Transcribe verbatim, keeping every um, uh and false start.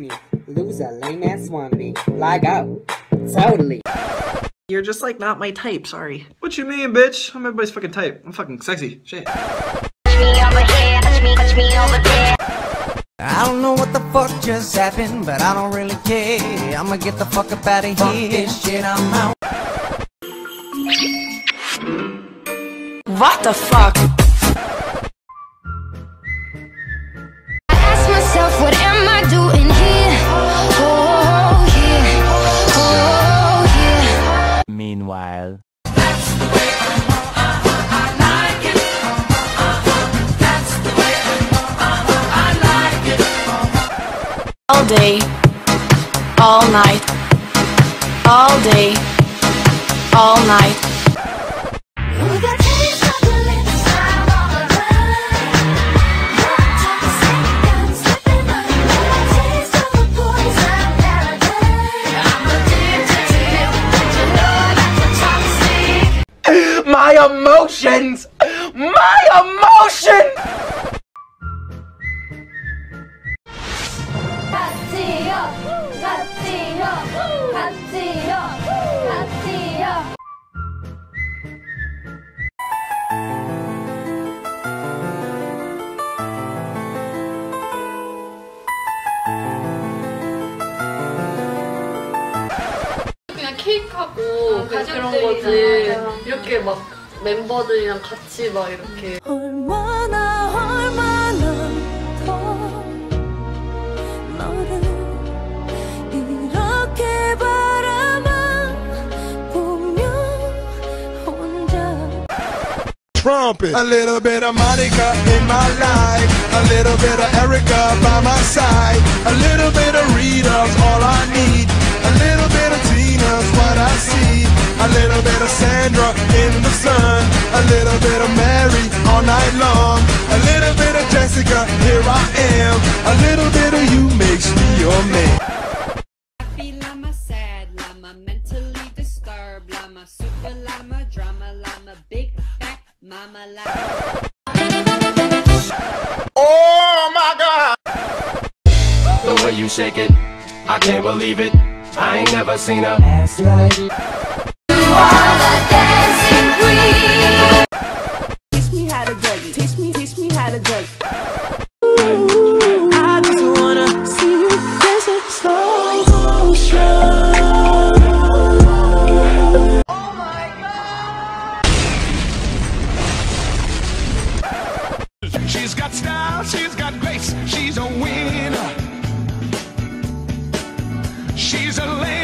me. Loser, lame ass wannabe. Like, oh, totally. You're just like not my type, sorry. What you mean, bitch? I'm everybody's fucking type. I'm fucking sexy. Shit. I don't know what the fuck just happened, but I don't really care. I'ma get the fuck up out of here. This shit, I'm out. What the fuck? I ask myself, what am I doing here? Oh, yeah. Oh, yeah. Meanwhile. That's the way I, I, I like it. That's the way I, I like it. All day, all night, all day, all night. My emotions! My emotions! 그냥 케이크하고 그냥 그런 거지. 이렇게 막 멤버들이랑 같이 막 이렇게. 얼마나 얼마나 더 너를 이렇게 바라만 보며 혼자. Trumpet. A little bit of Monica in my life, a little bit of Erica by my side, a little bit of Rita's all I need, a little bit of Tina's what I see, a little bit of Sandra in the sun, a little bit of Mary all night long, a little bit of Jessica, here I am, a little bit of you makes me your man. Happy llama, sad llama, mentally disturbed llama, super llama, drama llama, big fat mama llama. Oh my God! The way you shake it, I can't believe it. I ain't never seen a ass like you. You are the dancing queen. Teach me how to dougie. Teach me, teach me how to dougie. I just wanna see you dancing slow motion. Oh my God. She's got style, she's got grace, she's a winner. She's a lady.